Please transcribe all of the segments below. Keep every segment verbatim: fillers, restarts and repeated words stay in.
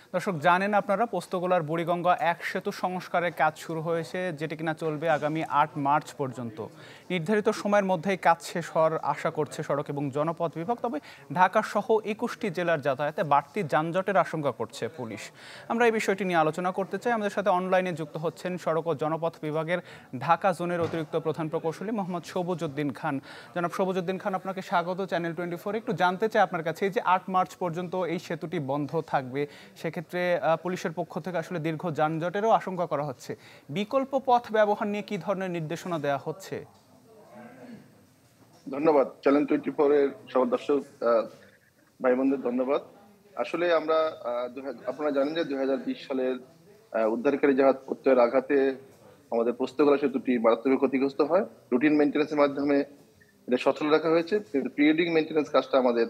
দর্শক জানেন আপনারা পোস্তগোলার বুড়িগঙ্গা এক সেতু সংস্কারের কাজ শুরু হয়েছে, যেটি কিনা চলবে আগামী আট মার্চ পর্যন্ত। নির্ধারিত সময়ের মধ্যেই কাজ শেষ হওয়ার আশা করছে সড়ক এবং জনপথ বিভাগ। তবে ঢাকা সহ একুশটি জেলার যাতায়াতে বাড়তি যানজটের আশঙ্কা করছে পুলিশ। আমরা এই বিষয়টি নিয়ে আলোচনা করতে চাই। আমাদের সাথে অনলাইনে যুক্ত হচ্ছেন সড়ক ও জনপথ বিভাগের ঢাকা জোনের অতিরিক্ত প্রধান প্রকৌশলী মোহাম্মদ সবুজউদ্দিন খান। জনাব সবুজউদ্দিন খান, আপনাকে স্বাগত চ্যানেল টোয়েন্টি ফোর। একটু জানতে চাই আপনার কাছে, এই যে আট মার্চ পর্যন্ত এই সেতুটি বন্ধ থাকবে, সেক্ষেত্রে পুলিশের পক্ষ থেকে আসলে দীর্ঘ যানজটেরও আশঙ্কা করা হচ্ছে। বিকল্প পথ ব্যবহার নিয়ে কি ধরনের নির্দেশনা দেওয়া হচ্ছে? ধন্যবাদ চ্যানেল টোয়েন্টি ফোর এর সব দর্শক ভাই বোনদের ধন্যবাদ। আসলে আমরা আপনারা জানেন যে দুই হাজার বিশ সালের উদ্ধারকারী জাহাজ প্রত্যয়ের আঘাতে আমাদের পোস্তগোলা সেতুটি মারাত্মক ক্ষতিগ্রস্ত হয়। রুটিন মেইনটেন্যান্সের মাধ্যমে এটা সচল রাখা হয়েছে, কিন্তু পিরিয়ডিক মেইনটেন্যান্স কাজটা আমাদের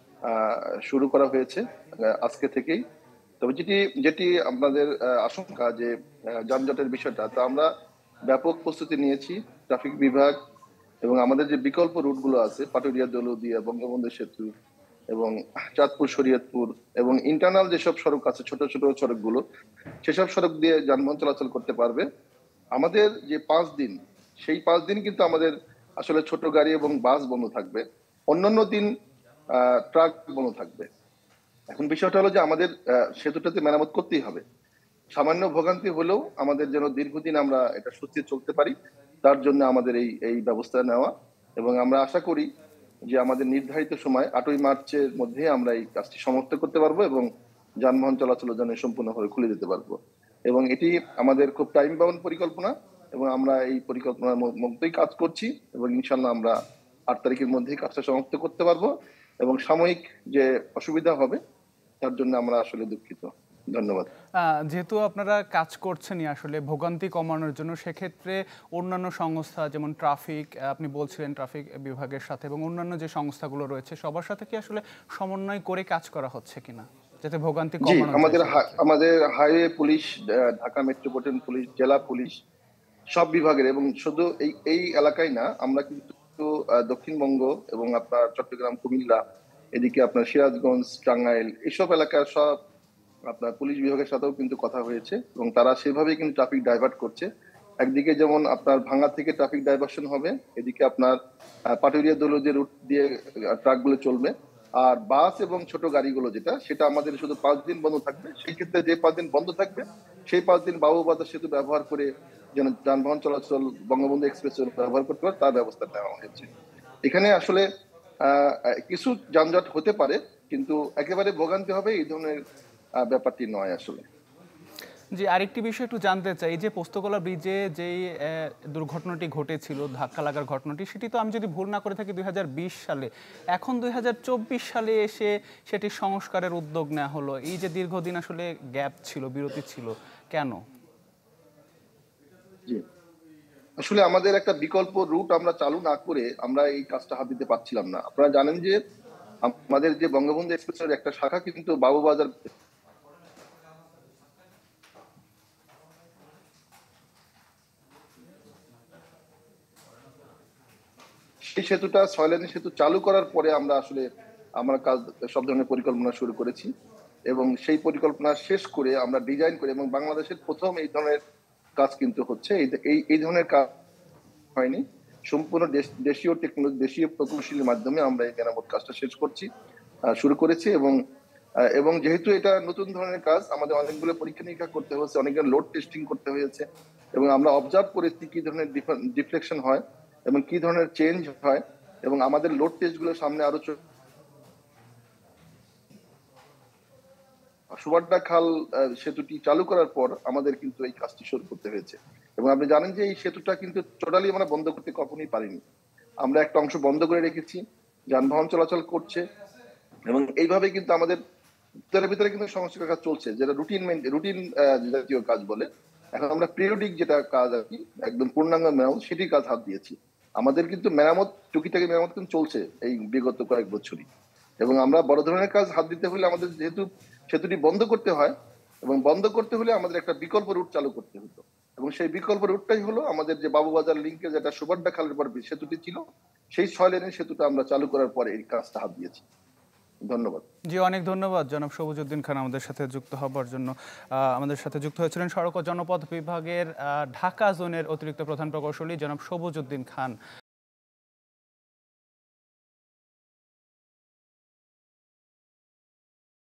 শুরু করা হয়েছে আজকে থেকেই। তবে যেটি যেটি আপনাদের আশঙ্কা যে যানজটের বিষয়টা, তা আমরা ব্যাপক প্রস্তুতি নিয়েছি। ট্রাফিক বিভাগ এবং আমাদের যে বিকল্প রুটগুলো আছে, পাটুরিয়া, দৌলতদিয়া, বঙ্গবন্ধু সেতু এবং চাঁদপুর, শরীয়তপুর এবং ইন্টারনাল যেসব সড়ক আছে, ছোট ছোট সড়কগুলো, সেসব সড়ক দিয়ে যানবাহন চলাচল করতে পারবে। আমাদের যে পাঁচ দিন, সেই পাঁচ দিন কিন্তু আমাদের আসলে ছোট গাড়ি এবং বাস বন্ধ থাকবে, অন্যান্য দিন ট্রাক বন্ধ থাকবে। এখন বিষয়টা হলো যে আমাদের সেতুটাতে মেরামত করতেই হবে। সামান্য ভোগান্তি হলেও আমাদের যেন দীর্ঘদিন আমরা এটা সুস্থির চলতে পারি, তার জন্য আমাদের এই এই ব্যবস্থা নেওয়া। এবং আমরা আশা করি যে আমাদের নির্ধারিত সময় আটই মার্চের মধ্যে আমরা এই কাজটি সমাপ্ত করতে পারবো এবং যানবাহন চলাচলের জন্য সম্পূর্ণভাবে খুলে দিতে পারবো। এবং এটি আমাদের খুব টাইম বাউন্ড পরিকল্পনা এবং আমরা এই পরিকল্পনার মধ্যেই কাজ করছি এবং ইনশাল্লাহ আমরা আট তারিখের মধ্যেই কাজটা সমাপ্ত করতে পারবো। এবং সাময়িক যে অসুবিধা হবে তার জন্য আমরা আসলে দুঃখিত। ধন্যবাদ। যেহেতু আপনারা কাজ করছেন আসলে ভোগান্তি কমানোর জন্য, সেক্ষেত্রে অন্যান্য সংস্থা যেমন ট্রাফিক, আপনি বলছিলেন ট্রাফিক বিভাগের সাথে এবং অন্যান্য যে সংস্থাগুলো রয়েছে সবার সাথে কি আসলে সমন্বয় করে কাজ করা হচ্ছে কিনা, যাতে ভোগান্তি কমানো? আমাদের আমাদের highway police, Dhaka metropolitan police, জেলা পুলিশ, সব বিভাগের, এবং শুধু এই এই এলাকায় না, আমরা কিন্তু দক্ষিণবঙ্গ এবং আপনার চট্টগ্রাম, কুমিল্লা, এদিকে আপনার সিরাজগঞ্জ, টাঙ্গাইল, এইসব এলাকার সব আপনার পুলিশ বিভাগের সাথেও কিন্তু কথা হয়েছে এবং তারা সেভাবেই কিন্তু ট্রাফিক ডাইভার্ট করছে। একদিকে যেমন আপনার ভাঙ্গা থেকে ট্রাফিক ডাইভার্সন হবে, এদিকে আপনার পাটুরিয়া, দৌলতদিয়া রুট দিয়ে ট্রাকগুলো চলবে। আর বাস এবং ছোট গাড়িগুলো যেটা, সেটা আমাদের শুধু পাঁচ দিন বন্ধ থাকবে। সেই ক্ষেত্রে যে পাঁচ দিন বন্ধ থাকবে, সেই পাঁচ দিন বাবুবাজার সেতু ব্যবহার করে যেন যানবাহন চলাচল বঙ্গবন্ধু এক্সপ্রেস ব্যবহার করতে পারে, তার ব্যবস্থা নেওয়া হয়েছে। এখানে আসলে আহ কিছু যানজট হতে পারে, কিন্তু একেবারে ভোগান্তি হবে এই ধরনের ব্যাপারটি নয় আসলে। জি, আরেকটি বিষয় একটু জানতে চাই, যে পোস্তগোলা ব্রিজে যেই দুর্ঘটনাটি ঘটেছিল, ধাক্কা লাগার ঘটনাটি, সেটি তো আমি যদি ভুল না করে থাকি দুই হাজার বিশ সালে। এখন দুই হাজার চব্বিশ সালে এসে সেটি সংস্কারের উদ্যোগ নেওয়া হলো। এই যে দীর্ঘদিন আসলে গ্যাপ ছিল, বিরতি ছিল, কেন? জি, আসলে আমাদের একটা বিকল্প রুট আমরা চালু না করে আমরা এই কাজটা হাত দিতে পারছিলাম না। আপনারা জানেন যে আমাদের যে বঙ্গবন্ধু এক্সপ্রেসের একটা শাখা কিন্তু বাবুবাজার, সেই সেতুটা ছয় লেনের সেতু চালু করার পরে আমরা আসলে আমরা কাজ সব ধরনের পরিকল্পনা শুরু করেছি এবং সেই পরিকল্পনা শেষ করে আমরা ডিজাইন করে, এবং বাংলাদেশের প্রথম এই ধরনের কাজ কিন্তু হচ্ছে। এই এই ধরনের কাজ হয়নি, সম্পূর্ণ দেশীয় টেকনোলজি, দেশীয় প্রকৌশলীর মাধ্যমে আমরা এই মেরামত কাজটা শেষ করছি, শুরু করেছি। এবং এবং যেহেতু এটা নতুন ধরনের কাজ, আমাদের অনেকগুলো পরীক্ষা নিরীক্ষা করতে হয়েছে, অনেকগুলো লোড টেস্টিং করতে হয়েছে এবং আমরা অবজার্ভ করেছি কি ধরনের ডিফ্লেকশন হয় এবং কি ধরনের চেঞ্জ হয়, এবং আমাদের লোড টেস্ট গুলো সামনে আরো সুবাড্ডা খাল সেতুটি চালু করার পর আমাদের কিন্তু এই কাজটি শুরু করতে হয়েছে। এবং আপনি জানেন যে এই সেতুটা কিন্তু টোটালি আমরা বন্ধ করতে কখনোই পারিনি। আমরা একটা অংশ বন্ধ করে রেখেছি, যানবাহন চলাচল করছে এবং এইভাবে কিন্তু আমাদের ভিতরে ভিতরে কিন্তু সংস্কার কাজ চলছে, যেটা রুটিন রুটিন জাতীয় কাজ বলে। এখন আমরা পিরিয়ডিক যেটা কাজ আর কি, একদম পূর্ণাঙ্গ মেরামত, সেটি কাজ হাত দিয়েছি। আমাদের কিন্তু মেরামত, টুকিটাকি মেরামত কিন্তু চলছে এই বিগত কয়েক বছরই। এবং আমরা বড় ধরনের কাজ হাত দিতে হলে আমাদের যেহেতু সেতুটি বন্ধ করতে হয়, এবং বন্ধ করতে হলে আমাদের একটা বিকল্প রুট চালু করতে হতো, এবং সেই বিকল্প রুটটাই হলো আমাদের যে বাবুবাজার লিঙ্কে যেটা সুবাড্ডা খালের পর সেতুটি ছিল, সেই ছয় লেনের সেতুটা আমরা চালু করার পরে এই কাজটা হাত দিয়েছি। ধন্যবাদ। জি, অনেক ধন্যবাদ জনাব সবুজউদ্দিন খান আমাদের সাথে যুক্ত হবার জন্য। আমাদের সাথে যুক্ত হয়েছিলেন সড়ক ও জনপথ বিভাগের ঢাকা জোনের অতিরিক্ত প্রধান প্রকৌশলী জনাব সবুজউদ্দিন খান।